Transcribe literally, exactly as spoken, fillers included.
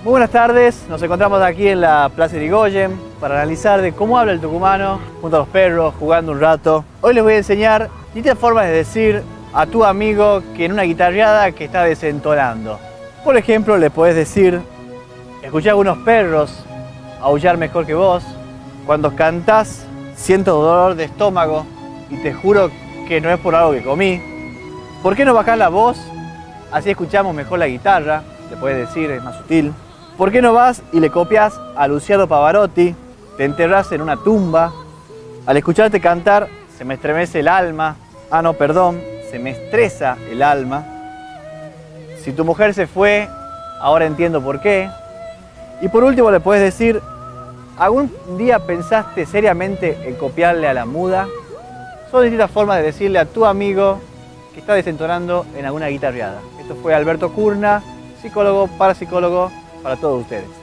Muy buenas tardes, nos encontramos aquí en la Plaza Irigoyen para analizar de cómo habla el tucumano junto a los perros, jugando un rato. Hoy les voy a enseñar distintas formas de decir a tu amigo que en una guitarreada que está desentonando. Por ejemplo, le podés decir: escuché a algunos perros aullar mejor que vos. Cuando cantás, siento dolor de estómago y te juro que no es por algo que comí. ¿Por qué no bajás la voz? Así escuchamos mejor la guitarra, le podés decir, es más sutil. ¿Por qué no vas y le copias a Luciano Pavarotti? Te enterrás en una tumba. Al escucharte cantar, se me estremece el alma. Ah, no, perdón, se me estresa el alma. Si tu mujer se fue, ahora entiendo por qué. Y por último le puedes decir: ¿algún día pensaste seriamente en copiarle a la muda? Son distintas formas de decirle a tu amigo que está desentonando en alguna guitarreada. Esto fue Alberto Curna, psicólogo, parapsicólogo, para todos ustedes.